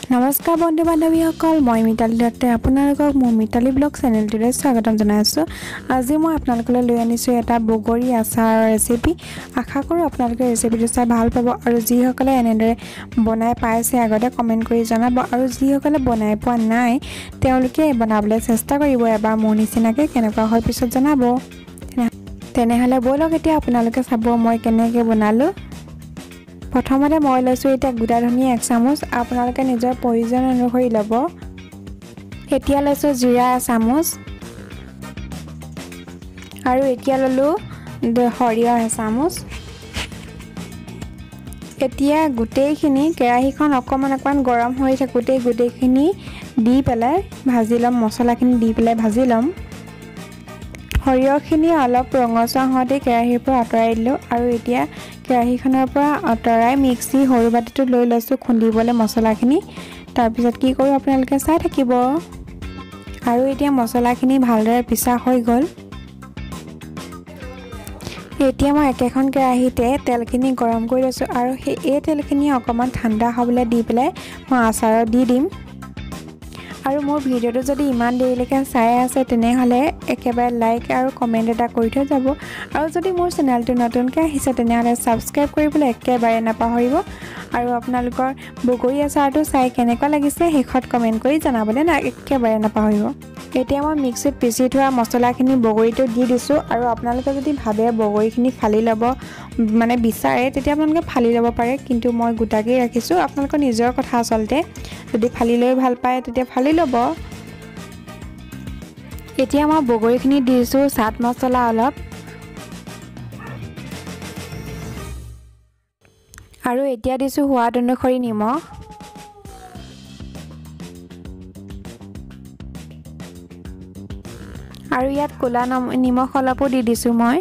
নমস্কাৰ বন্ধু বান্ধৱীসকল, মই মিতালী দত্তই আপোনালোকক মোৰ মিতালী ব্লগ চেনেলটোলৈ স্বাগতম জনাইছোঁ। আজি মই আপোনালোকলৈ লৈ আনিছোঁ এটা বগৰী আচাৰৰ ৰেচিপি। আশা কৰোঁ আপোনালোকে ৰেচিপিটো চাই ভাল পাব আৰু যিসকলে এনেদৰে বনাই পাইছে আগতে কমেণ্ট কৰি জনাব আৰু যিসকলে বনাই পোৱা নাই তেওঁলোকে বনাবলৈ চেষ্টা কৰিব এবাৰ মোৰ নিচিনাকৈ, কেনেকুৱা হয় পিছত জনাব। তেনেহ'লে ব'লক এতিয়া আপোনালোকে চাব মই কেনেকৈ বনালোঁ। প্ৰথমতে মই লৈছোঁ এতিয়া গোটা ধনিয়া 1 চামুচ, আপোনালোকে নিজৰ প্ৰয়োজন অনুসৰি ল'ব। এতিয়া লৈছোঁ জিৰা 1 চামুচ আৰু এতিয়া ল'লোঁ সৰিয়হ 1 চামুচ। এতিয়া গোটেইখিনি কেৰাহীখন অকণমান গৰম হৈ থাকোঁতেই গোটেইখিনি দি পেলাই ভাজি ল'ম, মছলাখিনি দি পেলাই ভাজি ল'ম। সৰিয়হখিনি অলপ ৰঙচুৱা হওঁতেই কেৰাহীৰ পৰা আঁতৰাই দিলোঁ আৰু এতিয়া কেৰাহীখনৰ পৰা আঁতৰাই মিক্সি সৰু বাতিটোত লৈ লৈছোঁ খুন্দিবলৈ মছলাখিনি। তাৰপিছত কি কৰোঁ আপোনালোকে চাই থাকিব। আৰু এতিয়া মছলাখিনি ভালদৰে পিছা হৈ গ'ল। এতিয়া মই একেখন কেৰাহীতে তেলখিনি গৰম কৰি লৈছোঁ আৰু এই তেলখিনি অকণমান ঠাণ্ডা হ'বলৈ দি পেলাই মই আচাৰত দি দিম। আৰু মোৰ ভিডিঅ'টো যদি ইমান দেৰিলৈকে চাই আছে তেনেহ'লে একেবাৰে লাইক আৰু কমেণ্ট এটা কৰি থৈ যাব আৰু যদি মোৰ চেনেলটো নতুনকৈ আহিছে তেনেহ'লে ছাবস্ক্ৰাইব কৰিবলৈ একেবাৰে নাপাহৰিব আৰু আপোনালোকৰ বগৰী আচাৰটো চাই কেনেকুৱা লাগিছে শেষত কমেণ্ট কৰি জনাবলৈ একেবাৰে নাপাহৰিব। এতিয়া মই মিক্সিত পিচি থোৱা মছলাখিনি বগৰীটো দি দিছোঁ আৰু আপোনালোকে যদি ভাবে বগৰীখিনি ফালি ল'ব বিচাৰে তেতিয়া আপোনালোকে ফালি ল'ব পাৰে, কিন্তু মই গোটাকেই ৰাখিছোঁ। আপোনালোকৰ নিজৰ কথা আচলতে, যদি ফালি লৈ ভাল পায় তেতিয়া ফালি ল'ব। এতিয়া মই বগৰীখিনি দিছোঁ চাট মছলা অলপ আৰু এতিয়া দিছোঁ সোৱাদ অনুসৰি নিমখ আৰু ইয়াত ক'লা নিমখ অলপো দি দিছোঁ মই।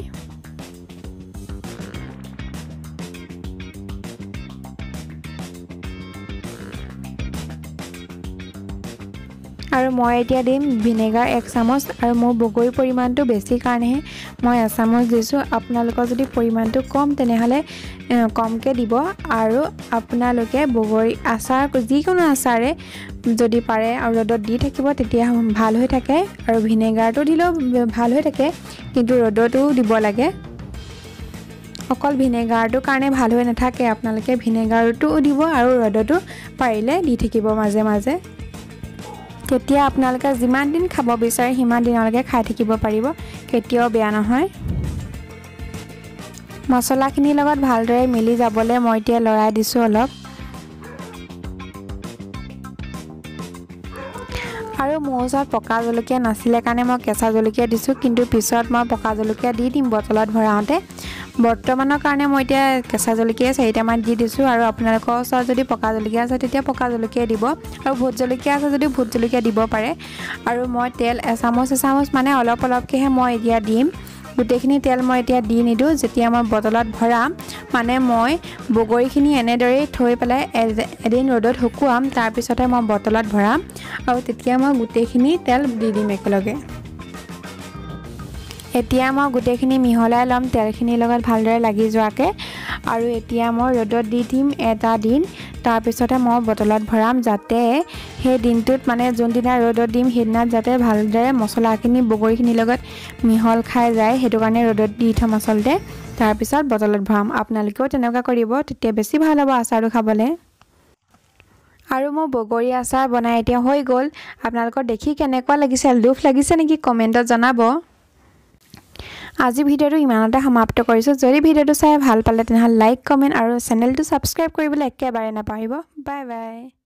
আৰু মই এতিয়া দিম ভিনেগাৰ 1 চামুচ আৰু মোৰ বগৰীৰ পৰিমাণটো বেছি কাৰণেহে মই 1 চামুচ দিছোঁ। আপোনালোকৰ যদি পৰিমাণটো কম তেনেহ'লে কমকৈ দিব আৰু আপোনালোকে বগৰী আচাৰ যিকোনো আচাৰে যদি পাৰে আৰু ৰ'দত দি থাকিব তেতিয়া ভাল হৈ থাকে আৰু ভিনেগাৰটো দিলেও ভাল হৈ থাকে, কিন্তু ৰ'দতো দিব লাগে। অকল ভিনেগাৰটোৰ কাৰণে ভাল হৈ নাথাকে, আপোনালোকে ভিনেগাৰটোও দিব আৰু ৰ'দতো পাৰিলে দি থাকিব মাজে মাজে। তেতিয়া আপোনালোকে যিমান দিন খাব বিচাৰে সিমান দিনলৈকে খাই থাকিব পাৰিব, কেতিয়াও বেয়া নহয়। মছলাখিনিৰ লগত ভালদৰে মিলি যাবলৈ মই এতিয়া লৰাই দিছোঁ অলপ। আৰু মোৰ ওচৰত পকা জলকীয়া নাছিলে কাৰণে মই কেঁচা জলকীয়া দিছোঁ, কিন্তু পিছত মই পকা জলকীয়া দি দিম বটলত ভৰাওঁতে। বৰ্তমানৰ কাৰণে মই এতিয়া কেঁচা জলকীয়া 4টামান দি দিছোঁ আৰু আপোনালোকৰ ওচৰত যদি পকা জলকীয়া আছে তেতিয়া পকা জলকীয়া দিব আৰু ভোট জলকীয়া আছে যদি ভোট জলকীয়া দিব পাৰে। আৰু মই তেল এচামুচ অলপ অলপকৈহে মই এতিয়া দিম, গোটেইখিনি তেল মই এতিয়া দি নিদিওঁ। যেতিয়া মই বটলত ভৰাম মই বগৰীখিনি এনেদৰেই থৈ পেলাই এদিন ৰ'দত শুকুৱাম, তাৰপিছতে মই বটলত ভৰাম আৰু তেতিয়া মই গোটেইখিনি তেল দি দিম একেলগে। এতিয়া মই গোটেইখিনি মিহলাই ল'ম তেলখিনিৰ লগত ভালদৰে লাগি যোৱাকৈ আৰু এতিয়া মই ৰ'দত দি দিম এটা দিন, তাৰপিছতে মই বটলত ভৰাম যাতে সেই দিনটোত যোনদিনা ৰ'দত দিম সেইদিনাত যাতে ভালদৰে মছলাখিনি বগৰীখিনিৰ লগত মিহল খাই যায়, সেইটো কাৰণে ৰ'দত দি থ'ম আচলতে। তাৰপিছত বটলত ভৰাম, আপোনালোকেও তেনেকুৱা কৰিব, তেতিয়া বেছি ভাল হ'ব আচাৰটো খাবলৈ। আৰু মোৰ বগৰী আচাৰ বনাই এতিয়া হৈ গ'ল। আপোনালোকৰ দেখি কেনেকুৱা লাগিছে, লোভ লাগিছে নেকি কমেণ্টত জনাব। আজি ভিডিঅ'টো ইমানতে সমাপ্ত কৰিছোঁ। যদি ভিডিঅ'টো চাই ভাল পালে তেনেহ'লে লাইক, কমেণ্ট আৰু চেনেলটো ছাবস্ক্ৰাইব কৰিবলৈ একেবাৰে নাপাহৰিব। Bye bye.